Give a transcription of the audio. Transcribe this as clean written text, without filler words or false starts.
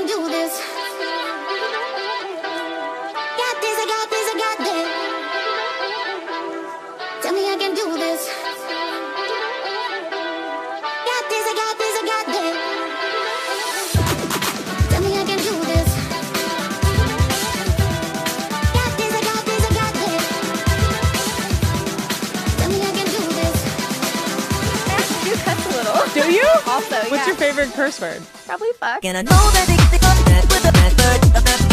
can do this. Got this, I got this, I got this. Tell me I can do this. Got this, I got this, I got this. Tell me I can do this. Got this, I got this, I got this. Tell me I can do this. I do cuss a little. Do you? Also, yeah. What's your favorite curse word? Probably fuck. And I know that they get the with the bad bird.